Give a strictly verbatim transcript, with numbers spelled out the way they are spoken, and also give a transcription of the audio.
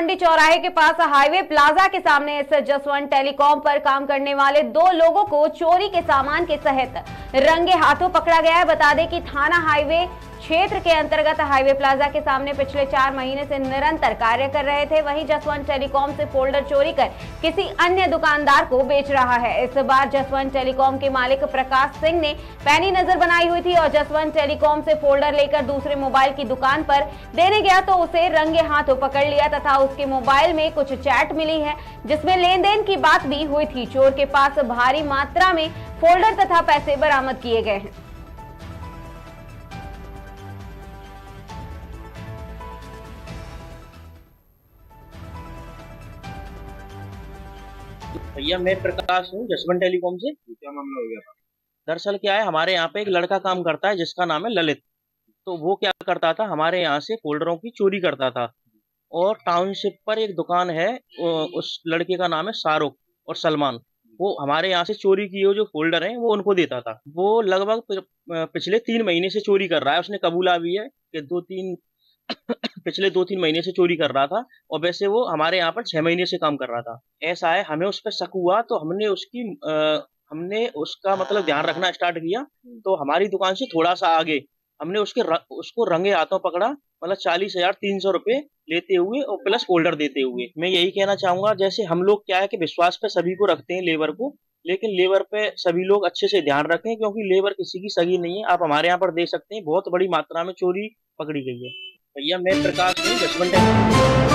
मंडी चौराहे के पास highway plaza के सामने इस जसवंत टेलीकॉम पर काम करने वाले दो लोगों को चोरी के सामान के सहित रंगे हाथों पकड़ा गया है। बता दें कि थाना हाईवे क्षेत्र के अंतर्गत हाईवे प्लाजा के सामने पिछले चार महीने से निरंतर कार्य कर रहे थे। वहीं जसवंत टेलीकॉम से फोल्डर चोरी कर किसी अन्य दुकानदार को बेच रहा है। इस बार जसवंत टेलीकॉम के मालिक प्रकाश सिंह ने पैनी नजर बनाई हुई थी और जसवंत टेलीकॉम से फोल्डर लेकर दूसरे मोबाइल की दुकान पर देने गया तो उसे रंगे हाथों पकड़ लिया तथा उसके मोबाइल में कुछ चैट मिली है जिसमें लेन देन की बात भी हुई थी। चोर के पास भारी मात्रा में फोल्डर तथा पैसे बरामद किए गए हैं। भैया मैं प्रकाश हूँ जसवंत टेलीकॉम से। क्या मामला हो गया था? दरअसल क्या है, हमारे यहाँ पे एक लड़का काम करता है जिसका नाम है ललित। तो वो क्या करता था, हमारे यहाँ से फोल्डरों की चोरी करता था और टाउनशिप पर एक दुकान है, उस लड़के का नाम है शाहरुख और सलमान। वो हमारे यहाँ से चोरी किए हुए जो फोल्डर हैं वो उनको देता था। वो लगभग पिछले तीन महीने से चोरी कर रहा है। उसने कबूला भी है कि दो तीन पिछले दो तीन महीने से चोरी कर रहा था और वैसे वो हमारे यहाँ पर छह महीने से काम कर रहा था। ऐसा है, हमें उस पर शक हुआ तो हमने उसकी आ, हमने उसका मतलब ध्यान रखना स्टार्ट किया। तो हमारी दुकान से थोड़ा सा आगे हमने उसके र, उसको रंगे हाथों पकड़ा, मतलब चालीस हजार तीन सौ रुपये लेते हुए और प्लस फोल्डर देते हुए। मैं यही कहना चाहूंगा, जैसे हम लोग क्या है कि विश्वास पे सभी को रखते हैं लेबर को, लेकिन लेबर पे सभी लोग अच्छे से ध्यान रखें क्योंकि लेबर किसी की सगी नहीं है। आप हमारे यहाँ पर देख सकते हैं बहुत बड़ी मात्रा में चोरी पकड़ी गई है। भैया मैं प्रकाश हूँ जसवंत।